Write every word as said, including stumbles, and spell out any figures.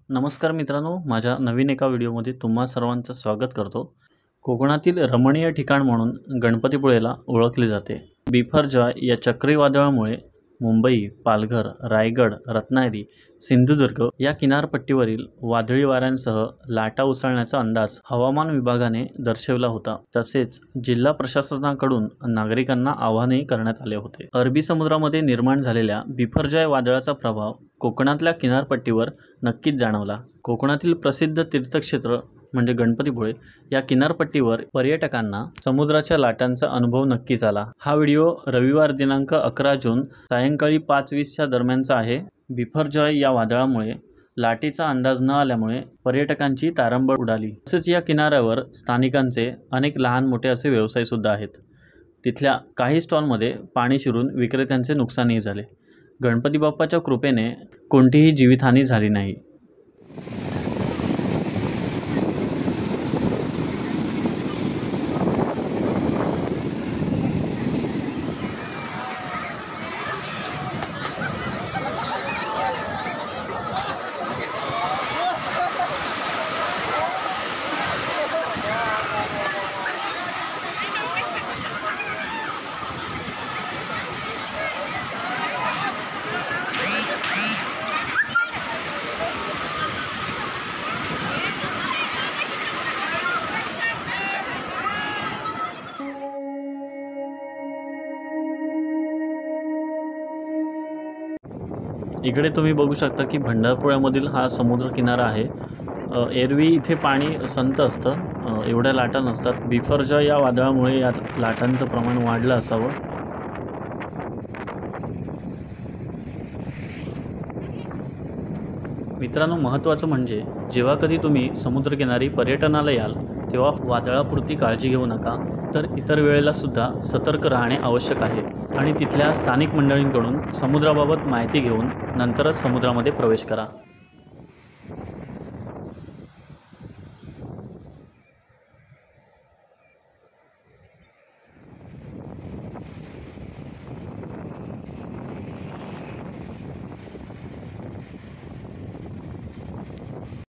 नमस्कार मित्रांनो, माझ्या नवीन एका व्हिडिओमध्ये तुम्हा सर्वांचं स्वागत करतो। कोकणातील रमणीय ठिकाण म्हणून गणपतीपुळेला ओळखले जाते। बिफरजॉय या चक्रीवादळामुळे मुंबई, पालघर, रायगड, रत्नागिरी, सिंधुदुर्ग या किनारपट्टीवरील वादळी वाऱ्यांसह लाटा उसळण्याचा अंदाज हवामान विभागाने दर्शवला होता। तसेच जिल्हा प्रशासनाकडून नागरिकांना आवाहनही करण्यात आले होते। अरबी समुद्रामध्ये निर्माण झालेल्या बिफरजॉय वादळाचा प्रभाव कोकणातल्या किनारपट्टीवर नक्कीच जाणवला। कोकणातील प्रसिद्ध तीर्थक्षेत्र म्हणजे गणपतीपुळे या किनारपट्टीवर पर्यटकांना समुद्राच्या लाटांचा अनुभव नक्कीच आला। हा व्हिडिओ रविवार दिनांक अकरा जून सायंकाळी पाच वीसच्या दरम्यानचा आहे। बिफरजॉय या वादळामुळे लाटेचा अंदाज न आल्यामुळे पर्यटकांची तारंबळ उडाली। तसेच या किनाऱ्यावर स्थानिकांचे अनेक लहान मोठे असे व्यवसाय सुद्धा आहेत। तिथल्या काही स्टॉलमध्ये पाणी शिरून विक्रेत्यांचे नुकसानही झाले। गणपती बाप्पाच्या कृपेने कोणतीही जीवितहानी झाली नाही। इकडे तुम्ही बघू शकता की भंडारपुळ्यामधील हा समुद्र किनारा आहे। एरवी इथे पाणी संत असतं, एवढ्या लाटा नसतात। बिफरजॉय या वादळामुळे या लाटांचं प्रमाण वाढलं असावं। मित्रांनो, महत्त्वाचं म्हणजे जेव्हा कधी तुम्ही समुद्रकिनारी पर्यटनाला याल तेव्हा वादळापुरती काळजी घेऊ नका, तर इतर वेळेला सुद्धा सतर्क राहणे आवश्यक आहे आणि तिथल्या स्थानिक मंडळींकडून समुद्राबाबत माहिती घेऊन नंतरच समुद्रामध्ये प्रवेश करा।